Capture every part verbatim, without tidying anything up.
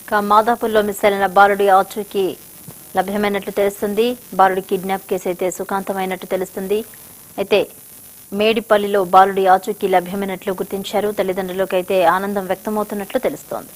మాదాపూర్లో miss అయిన బాలుడి ఆచూకీ లభ్యమైనట్లు తెలుస్తుంది. బాలుడి కిడ్నాప్ కేసు అయితే సుఖాంతమైనట్టు తెలుస్తుంది. అయితే మేడిపల్లిలో బాలుడి ఆచూకీ లభ్యమైనట్లు గుర్తించారు. తల్లిదండ్రులకు అయితే ఆనందం వ్యక్తమవుతున్నట్లు తెలుస్తోంది.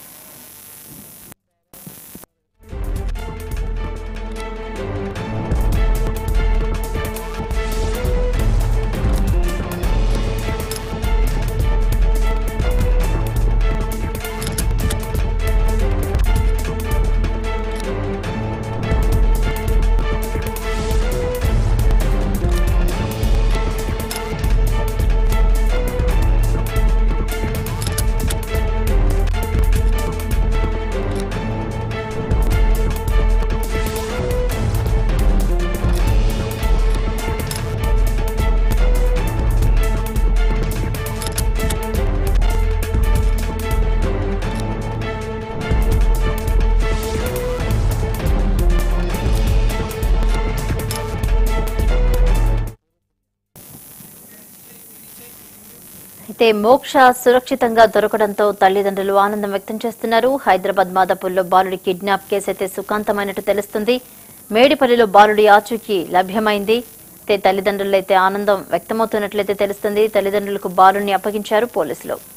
అయితే మోక్ష సురక్షితంగా దొరకడంతో తల్లిదండ్రులు ఆనందం వ్యక్తం చేస్తున్నారు. హైదరాబాద్ మాదాపూర్లో బాలుడి కిడ్నాప్ కేసు అయితే సుఖాంతమైనట్టు తెలుస్తుంది. మేడిపల్లిలో బాలుడి ఆచూకీ లభ్యమైంది. అయితే తల్లిదండ్రులు అయితే ఆనందం వ్యక్తమవుతున్నట్లయితే తెలుస్తుంది. తల్లిదండ్రులకు బాలుడిని అప్పగించారు పోలీసులు.